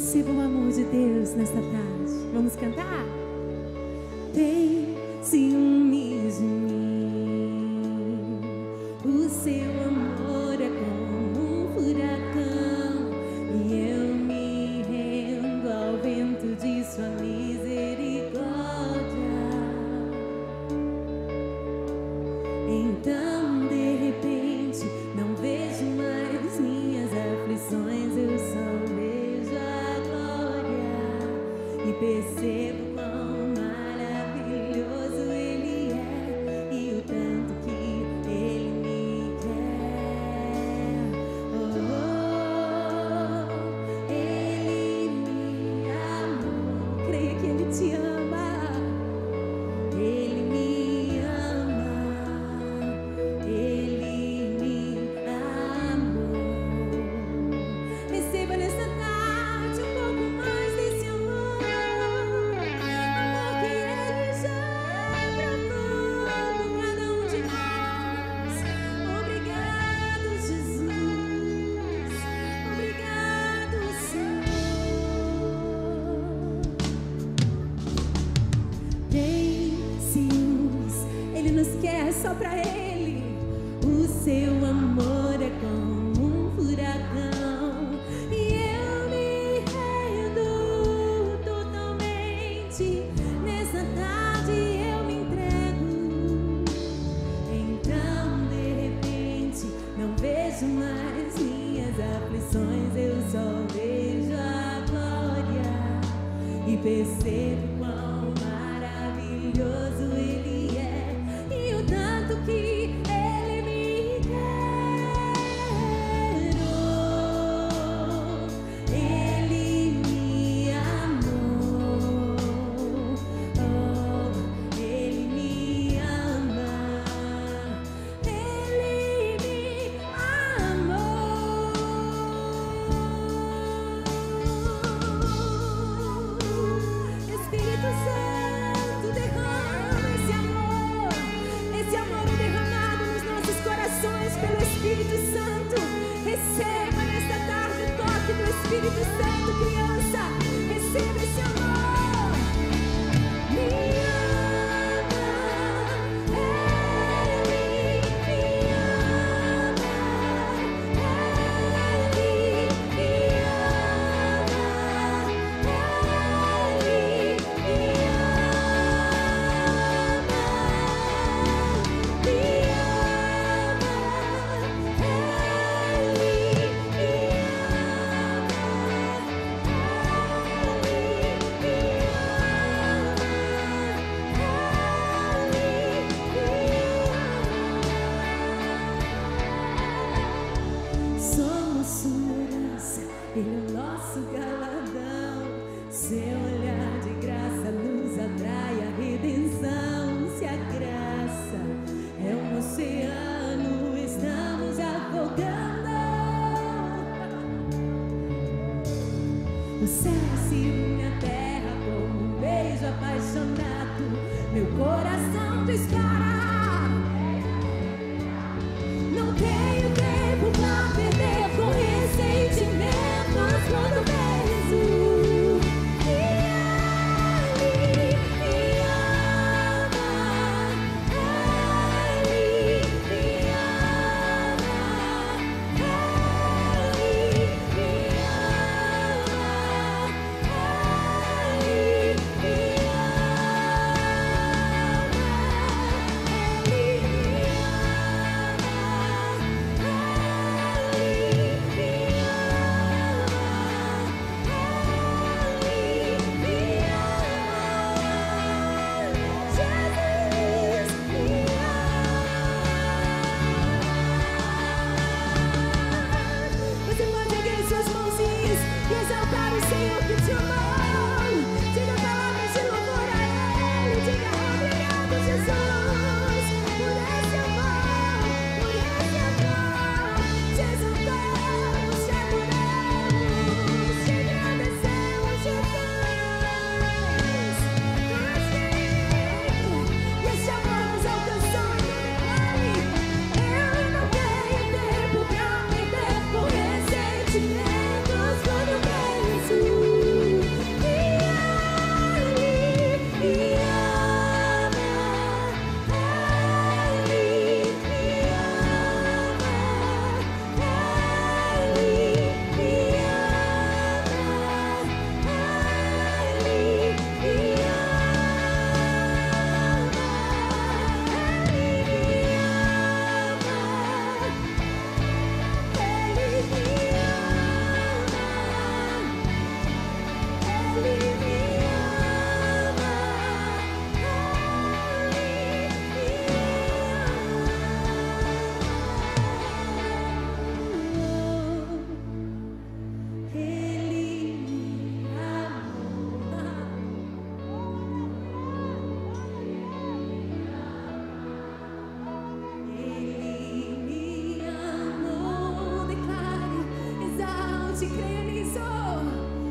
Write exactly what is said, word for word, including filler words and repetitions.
Receba o amor de Deus nesta tarde. Vamos cantar? Tem ciúmes de mim, o seu amor é como um furacão, e eu me rendo ao vento de sua misericórdia. Então de repente não vejo mais minhas aflições, eu só vejo a glória e percebo quão maravilhoso Ele é e o tanto que Ele me quer. Oh, oh, Ele me amou. Creia que Ele te ama. Ele me ama. Ele me amou. Receba nesta tarde um pouco mais desse amor, amor que Ele já provou por cada um de nós. Obrigado, Jesus. Obrigado, Senhor. Tem ciúmes, Ele nos quer só pra Ele. O seu amor é como um furacão, e eu me rendo totalmente. Nessa tarde eu me entrego. Então de repente não vejo mais minhas aflições, eu só vejo a glória e percebo quão maravilhoso Ele é e o tanto que Ele me quer. Oh, Ele me amou. Oh, Ele me ama. Ele me amou. Espírito Santo, derrama esse amor. Esse amor é derramado nos nossos corações pelo Espírito Santo. Receba nesta tarde o toque do Espírito Santo, criança. Receba esse amor. Me ama, Ele me ama, Ele me ama, Ele me ama, me Somos sua herança, Ele é o nosso galardão. Seu olhar de graça nos atrai a redenção. Se a graça é um oceano, estamos afogando. O céu é ciúme, a terra como um beijo apaixonado. Meu coração dispara. Não tenho tempo pra perder com ressentimentos quando vejo que Ele me ama. Ele me ama. Ele me ama. Ele me ama. realizou.